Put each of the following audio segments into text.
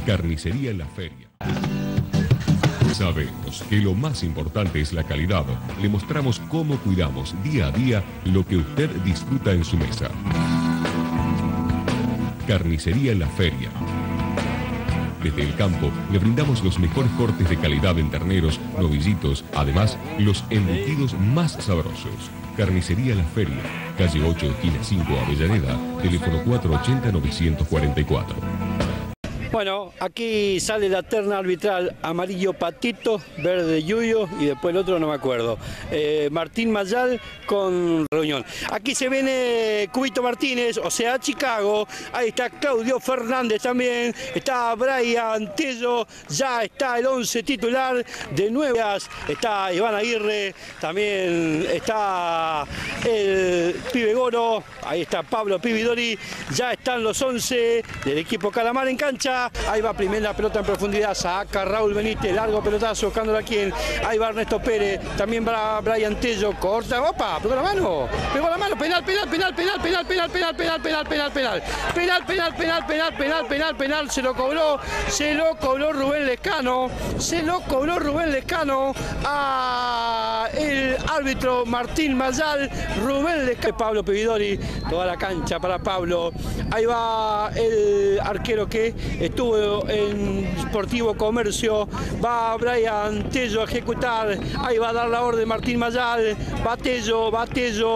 Carnicería La Feria. Sabemos que lo más importante es la calidad. Le mostramos cómo cuidamos día a día lo que usted disfruta en su mesa. Carnicería La Feria. Desde el campo le brindamos los mejores cortes de calidad en terneros, novillitos, además los embutidos más sabrosos. Carnicería La Feria, calle 8, esquina 5, Avellaneda, teléfono 480-944. Bueno, aquí sale la terna arbitral: amarillo Patito, verde Yuyo y después el otro no me acuerdo. Martín Mayal con Reunión. Aquí se viene Cubito Martínez, o sea, Chicago. Ahí está Claudio Fernández también. Está Brian Tello. Ya está el 11 titular de Nuevas. Está Iván Aguirre. También está el Pibe Goro. Ahí está Pablo Pividori. Ya están los 11 del equipo Calamar en cancha. Ahí va primera pelota en profundidad, saca Raúl Benítez, largo pelotazo, buscándola a quién. Ahí va Ernesto Pérez, también va Brian Tello, corta, opa, pegó la mano, penal, se lo cobró Rubén Lescano, a el árbitro Martín Mayal, Rubén Lescano, Pablo Pividori, toda la cancha para Pablo. Ahí va el arquero que estuvo en Sportivo Comercio, va Brian Tello a ejecutar, ahí va a dar la orden Martín Mayal, va Tello, gol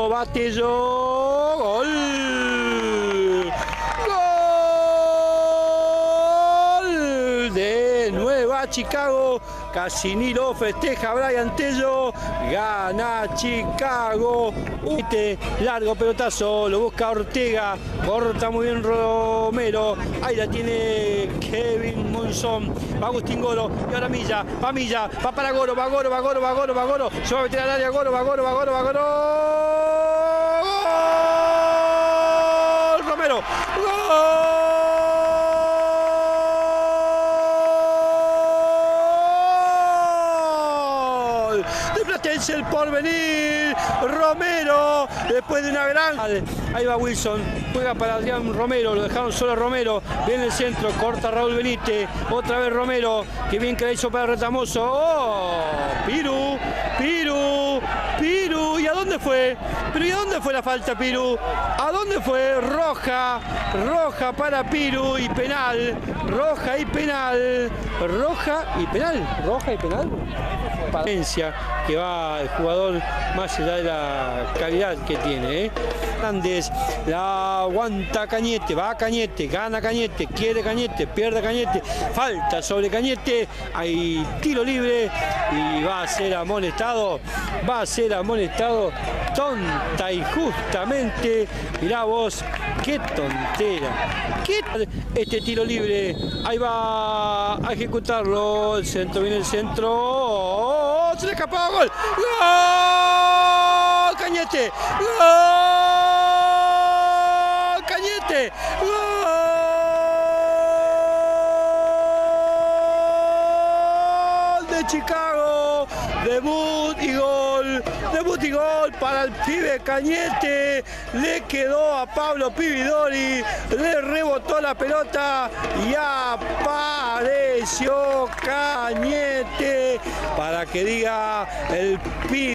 de Nueva Chicago. Casiniro festeja Brian Tello, gana Chicago. Largo pelotazo, lo busca Ortega, corta muy bien Romero, ahí la tiene Kevin Monzón, va Agustín Goro, y ahora Milla, va para Goro, va Goro, se va a meter al área, Goro, Romero, ¡gol! De Platense El Porvenir, Romero, después de una gran... Ahí va Wilson, juega para Adrián Romero, lo dejaron solo a Romero, viene el centro, corta Raúl Benítez, otra vez Romero, que bien que la hizo para Retamoso, ¡oh! Piru, ¿y a dónde fue? ¿Pero y a dónde fue la falta, Piru? ¿A dónde fue? Roja para Piru y penal, roja y penal. Paciencia que va el jugador más allá de la calidad que tiene, Hernández, la aguanta Cañete, va Cañete, gana Cañete, quiere Cañete, pierde Cañete, falta sobre Cañete, hay tiro libre y va a ser amonestado, tonta y justamente, mirá vos, qué tontera, este tiro libre, ahí va a ejecutarlo, el centro, viene el centro, se le escapó, gol, Cañete, gol de Chicago, debut y gol para el pibe Cañete, le quedó a Pablo Pividori, le rebotó la pelota y apareció Cañete para que diga el pibe.